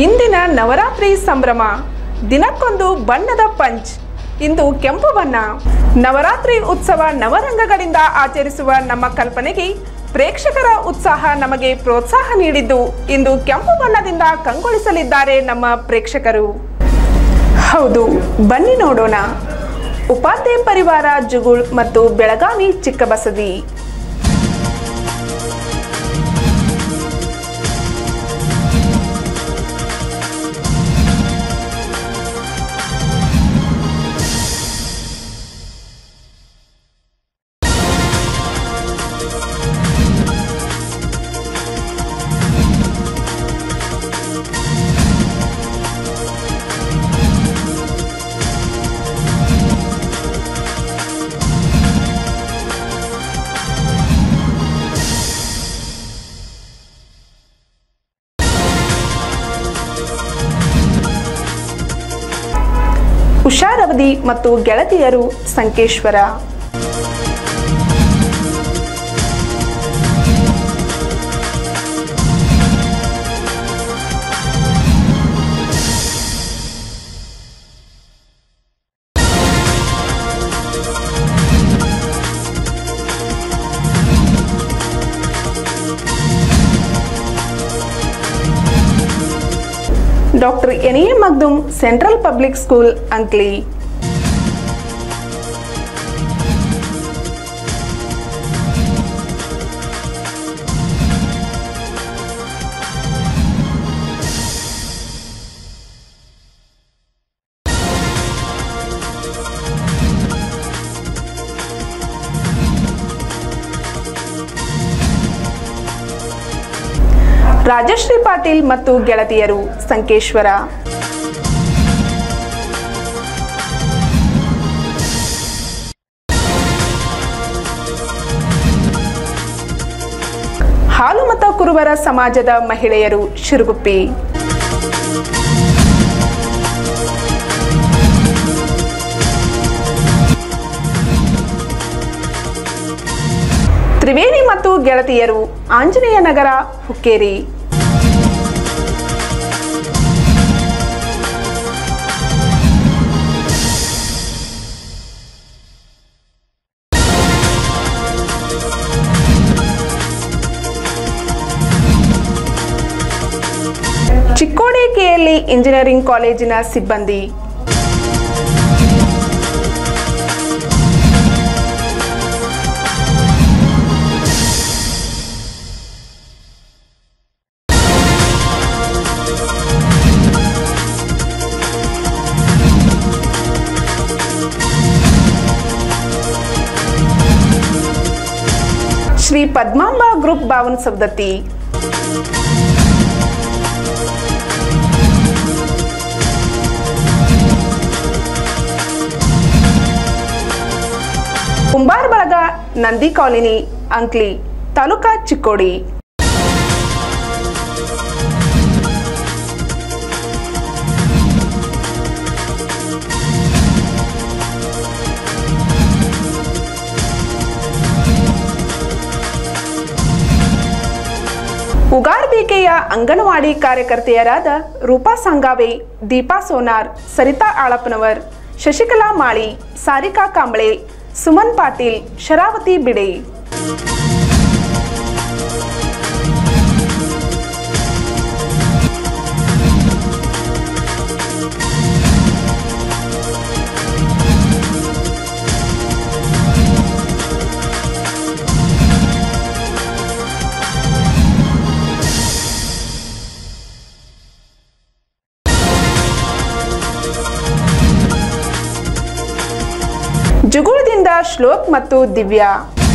ಇಂದಿನ ನವರಾತ್ರಿ ಸಂಭ್ರಮ ದಿನಕ್ಕೊಂದು ಬಣ್ಣದ ಪಂಚ್. ಇಂದು ಕೆಂಪು ಬಣ್ಣ. ನವರಾತ್ರಿ ಉತ್ಸವ ನವರಂಗಗಳಿಂದ ಆಚರಿಸುವ ನಮ್ಮ ಕಲ್ಪನೆಗೆ ಪ್ರೇಕ್ಷಕರ ಉತ್ಸಾಹ ನಮಗೆ ಪ್ರೋತ್ಸಾಹ ನೀಡಿದ್ದು ಇಂದು ಕೆಂಪು ಬಣ್ಣದಿಂದ ಕಂಗೊಳಿಸಲಿದ್ದಾರೆ ನಮ್ಮ ಪ್ರೇಕ್ಷಕರು. ಹೌದು, ಬನ್ನಿ ನೋಡೋಣ. ಉಪಾಧ್ಯಾಯ ಪರಿವಾರ ಜುಗುಳ್ ಮತ್ತು ಬೆಳಗಾವಿ ಚಿಕ್ಕಬಸದಿ. ಉಷಾರವದಿ ಮತ್ತು ಗೆಳತಿಯರು Sankeshwar. Doctor N A. Magdum central public school Ankli. Rajashree Patil ಮತ್ತು ಗೆಳತಿಯರು ಸಂಕೇಶ್ವರ. ಹಾಲುಮತ ಕುರುಬರ ಸಮಾಜದ ಮಹಿಳೆಯರು ಶಿರಗುಪ್ಪಿ. ತ್ರಿವೇಣಿ ಮತ್ತು ಗೆಳತಿಯರು ಆಂಜನೇಯ ನಗರ ಹುಕ್ಕೇರಿ. ಚಿಕ್ಕೋಡಿ ಕೆಎಲ್ಇ ಇಂಜಿನಿಯರಿಂಗ್ ಕಾಲೇಜಿನ ಸಿಬ್ಬಂದಿ. ಶ್ರೀ ಪದ್ಮಾಂಬ ಗ್ರೂಪ್ ಬಾವನ್ ಸವದತ್ತಿ. ಕುಂಬಾರ್ ಬಳಗ ನಂದಿ ಕಾಲೋನಿ ಅಂಕ್ಲಿ ತಾಲೂಕಾ ಚಿಕ್ಕೋಡಿ. ಉಗಾರ್ ಬಿಕೆಯ ಅಂಗನವಾಡಿ ಕಾರ್ಯಕರ್ತೆಯರಾದ ರೂಪಾ ಸಂಗಾವೆ, ದೀಪಾ ಸೋನಾರ್, ಸರಿತಾ ಆಳಪ್ಪನವರ್, ಶಶಿಕಲಾ ಮಾಳಿ, ಸಾರಿಕಾ ಕಾಂಬಳೆ, ಸುಮನ್ ಪಾಟೀಲ್, ಶರಾವತಿ ಬಿಡೆ. ಜುಗುಳದಿಂದ ಶ್ಲೋಕ್ ಮತ್ತು ದಿವ್ಯಾ.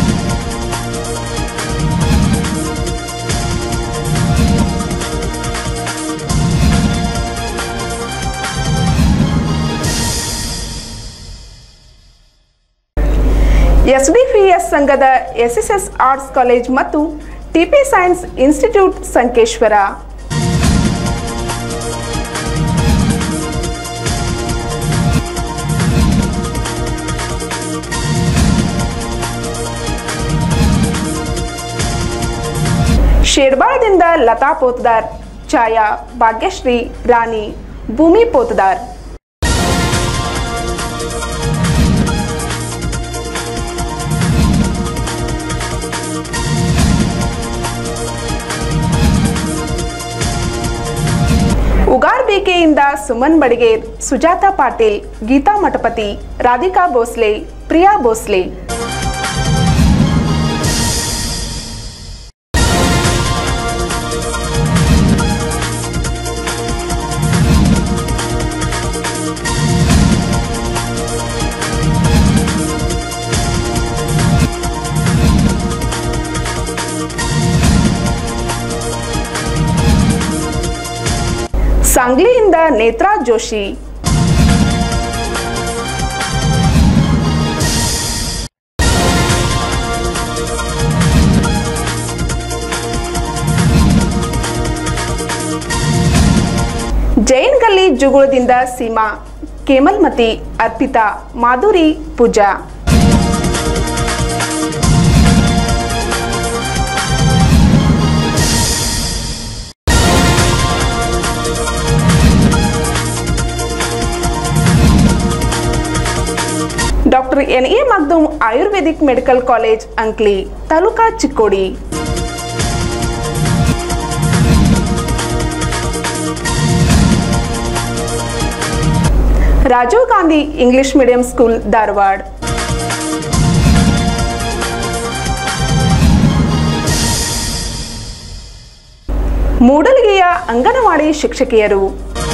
ಎಸ್ಡಿಪಿಎಸ್ ಸಂಘದ ಎಸ್ಎಸ್ಎಸ್ ಆರ್ಟ್ಸ್ ಕಾಲೇಜ್ ಮತ್ತು ಟಿಪಿ ಸೈನ್ಸ್ ಇನ್ಸ್ಟಿಟ್ಯೂಟ್ ಸಂಕೇಶ್ವರ. ಶೇರ್ಬಾಳದಿಂದ ಲತಾ ಪೋತ್ದಾರ್, ಛಾಯಾ, ಭಾಗ್ಯಶ್ರೀ, ರಾಣಿ, ಭೂಮಿ ಪೋತದಾರ್. ಉಗಾರ್ ಬೇಕೆಯಿಂದ ಸುಮನ್ ಬಡಿಗೇರ್, ಸುಜಾತಾ ಪಾಟೀಲ್, ಗೀತಾ ಮಠಪತಿ, ರಾಧಿಕಾ ಭೋಸ್ಲೆ, ಪ್ರಿಯಾ ಭೋಸ್ಲೆ. सांगलीಯಿಂದ ನೇತ್ರಾ ಜೋಶಿ. ಜೈನ್ ಗಲ್ಲಿ ಜುಗುಳದಿಂದ Seema, Kemalmati, Arpita, Madhuri, Pooja. Doctor N A. Makhdoom Ayurvedic medical college Ankli, taluka Chikkodi. Rajiv Gandhi English medium school Dharwad. ಮೂಡಲಗಿಯ ಅಂಗನವಾಡಿ ಶಿಕ್ಷಕಿಯರು.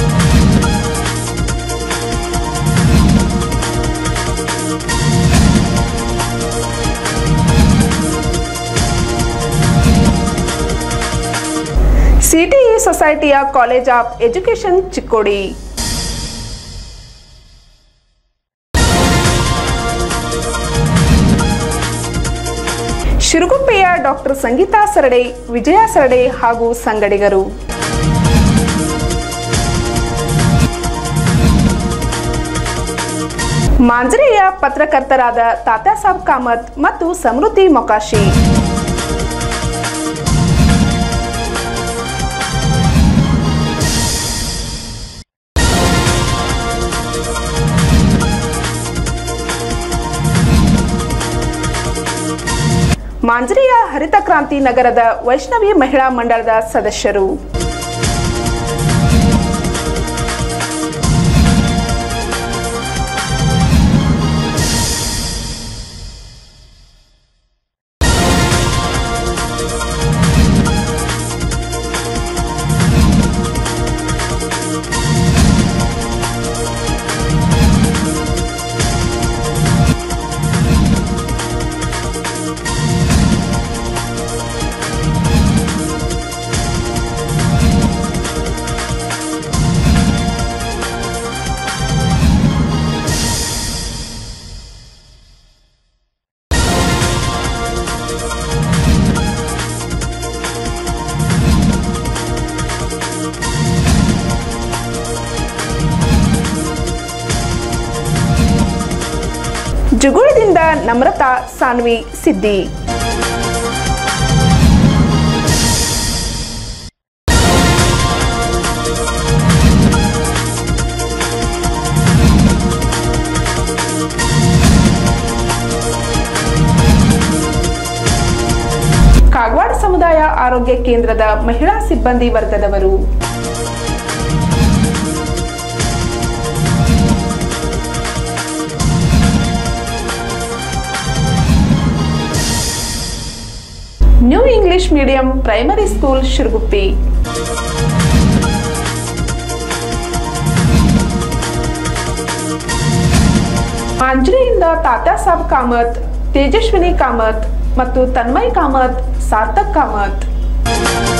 CTE society college of education Chikkodi. ಶಿರಗುಪ್ಪೆಯ ಡಾಕ್ಟರ್ ಸಂಗೀತಾ ಸರಡೆ, ವಿಜಯ ಸರಡೆ ಹಾಗೂ ಸಂಗಡಿಗರು. ಮಾಂಜರೆಯ ಪತ್ರಕರ್ತರಾದ ತಾತ್ಯಾಸಾಬ್ ಕಾಮತ್ ಮತ್ತು ಸಮೃದ್ಧಿ ಮೊಕಾಶಿ. ಮಾಂಜರಿಯ ಹರಿತ ಕ್ರಾಂತಿ ನಗರದ ವೈಷ್ಣವಿ ಮಹಿಳಾ ಮಂಡಳದ ಸದಸ್ಯರು. ಜುಗುಳದಿಂದ ನಮ್ರತಾ, ಸಾನ್ವಿ, ಸಿದ್ದಿ. ಕಾಗವಾಡ ಸಮುದಾಯ ಆರೋಗ್ಯ ಕೇಂದ್ರದ ಮಹಿಳಾ ಸಿಬ್ಬಂದಿ ವರ್ಗದವರು. New English medium primary school Shiraguppi. ಮಾಂಜರಿಯಿಂದ ತಾತ್ಯಾಸಾಬ್ ಕಾಮತ್, ತೇಜಸ್ವಿನಿ ಕಾಮತ್ ಮತ್ತು ತನ್ಮಯ್ ಕಾಮತ್, ಸಾರ್ಥಕ್ ಕಾಮತ್.